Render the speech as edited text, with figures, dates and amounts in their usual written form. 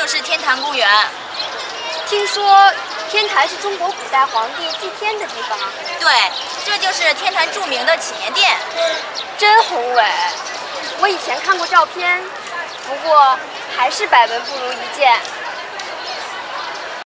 就是天坛公园。 听说天坛是中国古代皇帝祭天的地方。 对，这就是天坛著名的祈年殿。 真宏伟，我以前看过照片，不过还是百闻不如一见。